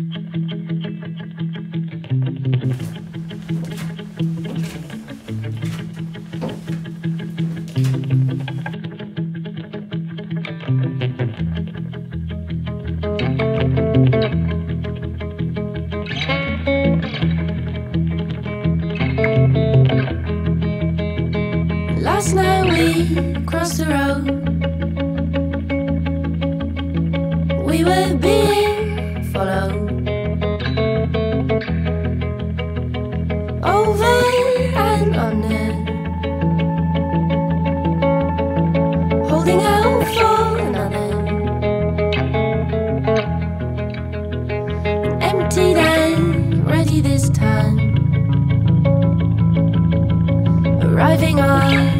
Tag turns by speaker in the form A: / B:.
A: Last night we crossed the road. We were being followed over and under, holding out for another, emptied and ready this time, arriving on